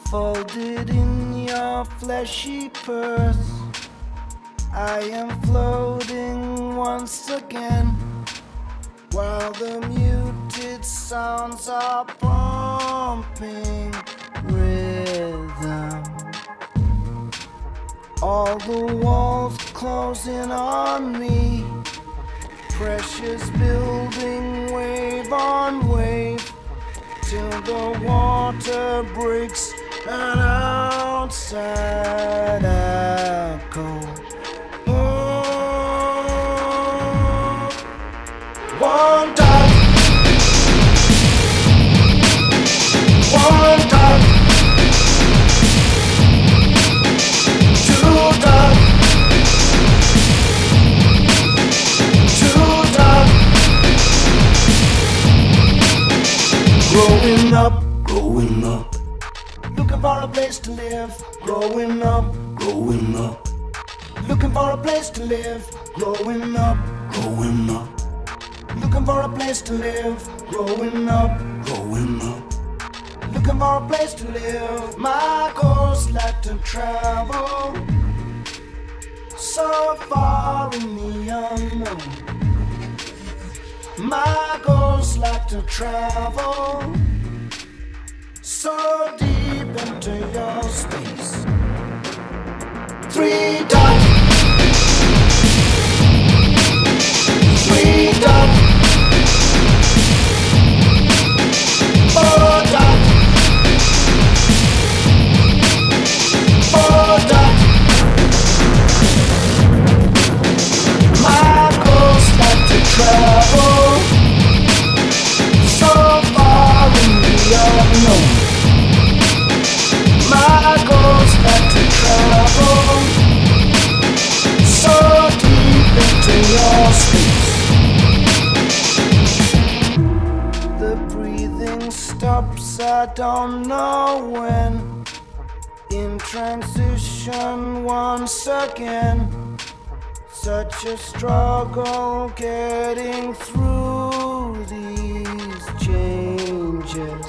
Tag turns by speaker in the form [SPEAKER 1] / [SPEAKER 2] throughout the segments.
[SPEAKER 1] Folded in your fleshy purse, I am floating once again, while the muted sounds are pumping rhythm. All the walls closing on me, pressures building wave on wave, till the water breaks and outside I go. One dot, one dot, two dot, two dot. Growing up, growing up, looking for a place to live. Growing up, growing up, looking for a place to live. Growing up, growing up, looking for a place to live. Growing up, growing up, looking for a place to live. My goals like to travel so far in the unknown. My goals like to travel so deep into your space. Three dots, three dots, four dots, four dots. My goals like to travel so far in the unknown. My goals like to travel so deep into your space. The breathing stops, I don't know when. In transition once again. Such a struggle getting through these changes.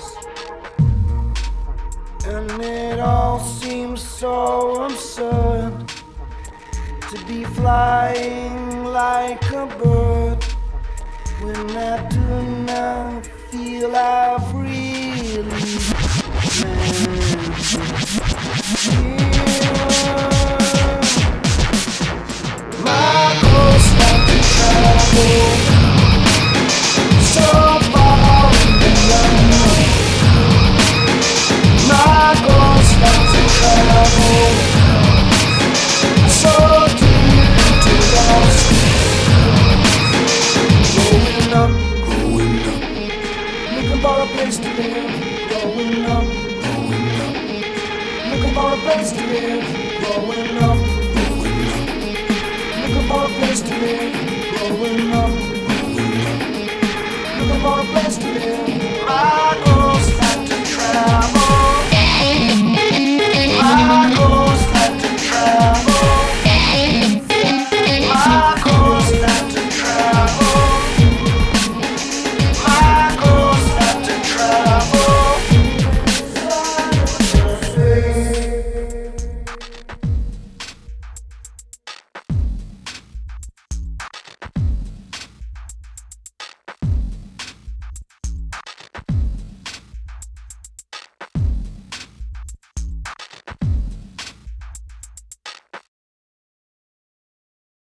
[SPEAKER 1] And it all seems so absurd to be flying like a bird, when I do not feel I've really meant to. My goals like to travel so far in the unknown. My goals like to travel so deep into your space. Growing up, growing up, looking for a place to live. Growing up, growing up, looking for a place to live. Growing up, growing up, looking for a place to live. Growing up, growing up, looking for a place to live.